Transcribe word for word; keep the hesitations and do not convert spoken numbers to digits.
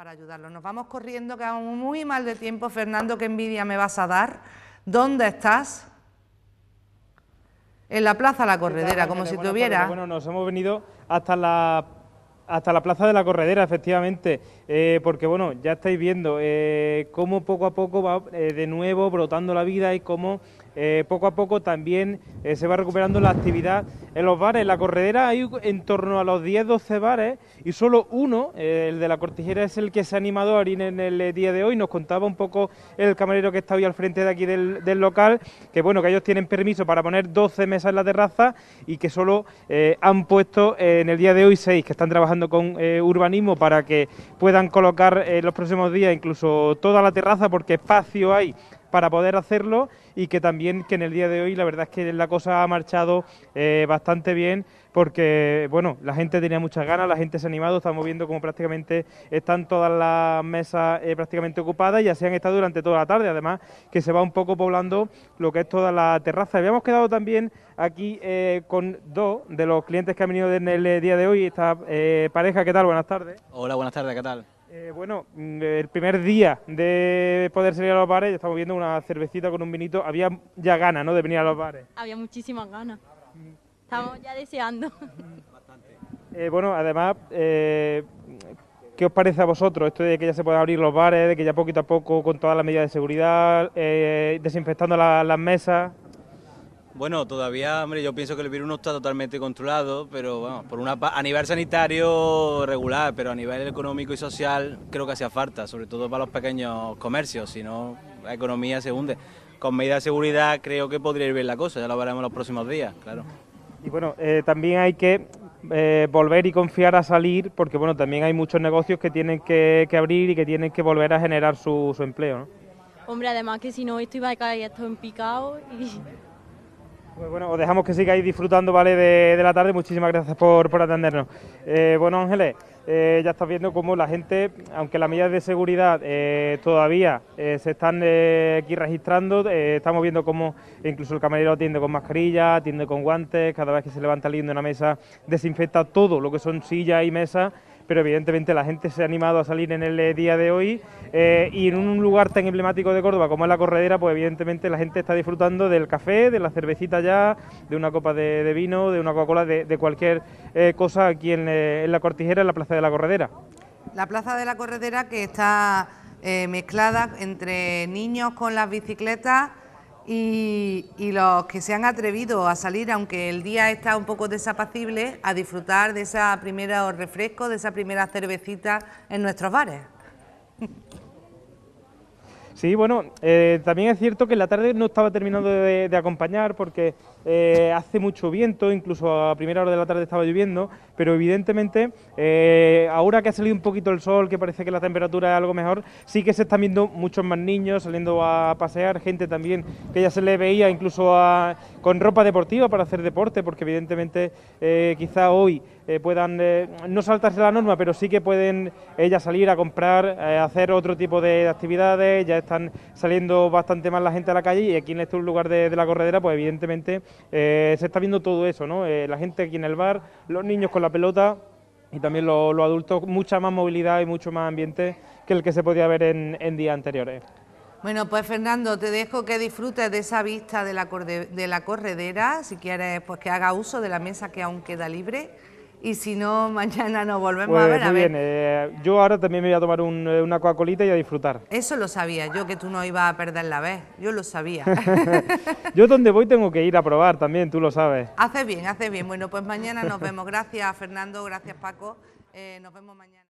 para ayudarlo. Nos vamos corriendo, que vamos muy mal de tiempo. Fernando, qué envidia me vas a dar. ¿Dónde estás? En la Plaza La Corredera, como si te hubiera... Bueno, nos hemos venido hasta la... hasta la Plaza de la Corredera, efectivamente, eh, porque bueno, ya estáis viendo eh, cómo poco a poco va eh, de nuevo brotando la vida y cómo eh, poco a poco también eh, se va recuperando la actividad en los bares. En la Corredera hay en torno a los diez doce bares y solo uno, eh, el de la Cortijera, es el que se ha animado a abrir en el día de hoy. Nos contaba un poco el camarero que está hoy al frente de aquí del, del local, que bueno, que ellos tienen permiso para poner doce mesas en la terraza y que solo eh, han puesto eh, en el día de hoy seis, que están trabajando con eh, urbanismo para que puedan colocar en eh, los próximos días incluso toda la terraza, porque espacio hay para poder hacerlo, y que también que en el día de hoy la verdad es que la cosa ha marchado eh, bastante bien, porque bueno, la gente tenía muchas ganas, la gente se ha animado, estamos viendo como prácticamente están todas las mesas eh, prácticamente ocupadas y así han estado durante toda la tarde, además que se va un poco poblando lo que es toda la terraza. Habíamos quedado también aquí eh, con dos de los clientes que han venido en el día de hoy, esta eh, pareja. ¿Qué tal? Buenas tardes. Hola, buenas tardes, ¿qué tal? Eh, bueno, el primer día de poder salir a los bares, estamos viendo una cervecita con un vinito, había ya ganas, ¿no?, de venir a los bares. Había muchísimas ganas, estamos ya deseando. Eh, bueno, además, eh, ¿qué os parece a vosotros esto de que ya se puedan abrir los bares, de que ya poquito a poco, con todas las medidas de seguridad, eh, desinfectando la, las mesas? Bueno, todavía, hombre, yo pienso que el virus no está totalmente controlado, pero bueno, por una a nivel sanitario regular, pero a nivel económico y social creo que hacía falta, sobre todo para los pequeños comercios, si no la economía se hunde. Con medidas de seguridad creo que podría ir bien la cosa, ya lo veremos los próximos días, claro. Y bueno, eh, también hay que eh, volver y confiar a salir, porque bueno, también hay muchos negocios que tienen que, que abrir y que tienen que volver a generar su, su empleo, ¿no? Hombre, además que si no esto iba a caer esto en picado y... Pues bueno, os dejamos que sigáis disfrutando, ¿vale?, de, de la tarde. Muchísimas gracias por, por atendernos. Eh, bueno, Ángeles, eh, ya estás viendo cómo la gente, aunque las medidas de seguridad eh, todavía eh, se están eh, aquí registrando, eh, estamos viendo cómo incluso el camarero atiende con mascarilla, atiende con guantes, cada vez que se levanta alguien de una mesa desinfecta todo lo que son sillas y mesas, pero evidentemente la gente se ha animado a salir en el día de hoy eh, y en un lugar tan emblemático de Córdoba como es la Corredera, pues evidentemente la gente está disfrutando del café, de la cervecita ya, de una copa de, de vino, de una Coca-Cola, de, de cualquier eh, cosa aquí en, eh, en la Cortijera, en la Plaza de la Corredera. La Plaza de la Corredera, que está eh, mezclada entre niños con las bicicletas y, y los que se han atrevido a salir, aunque el día está un poco desapacible, a disfrutar de esa primera refresco, de esa primera cervecita en nuestros bares. Sí, bueno, eh, también es cierto que en la tarde no estaba terminando de, de acompañar porque eh, hace mucho viento, incluso a primera hora de la tarde estaba lloviendo, pero evidentemente eh, ahora que ha salido un poquito el sol, que parece que la temperatura es algo mejor, sí que se están viendo muchos más niños saliendo a pasear, gente también que ya se le veía incluso a, con ropa deportiva para hacer deporte, porque evidentemente eh, quizá hoy eh, puedan eh, no saltarse la norma, pero sí que pueden ellas salir a comprar, eh, hacer otro tipo de actividades. Ya están saliendo bastante más la gente a la calle y aquí en este lugar de, de la Corredera, pues evidentemente eh, se está viendo todo eso, ¿no? Eh, la gente aquí en el bar, los niños con la pelota y también los, los adultos, mucha más movilidad y mucho más ambiente que el que se podía ver en, en días anteriores. Bueno, pues Fernando, te dejo que disfrutes de esa vista de la, corde, de la Corredera, si quieres pues que haga uso de la mesa que aún queda libre. Y si no, mañana nos volvemos pues a ver. Muy a bien, ver. Eh, yo ahora también me voy a tomar un, una Coca-Colita y a disfrutar. Eso lo sabía yo, que tú no ibas a perder la vez, yo lo sabía. Yo donde voy tengo que ir a probar también, tú lo sabes. Hace bien, hace bien. Bueno, pues mañana nos vemos. Gracias, Fernando, gracias, Paco. Eh, nos vemos mañana.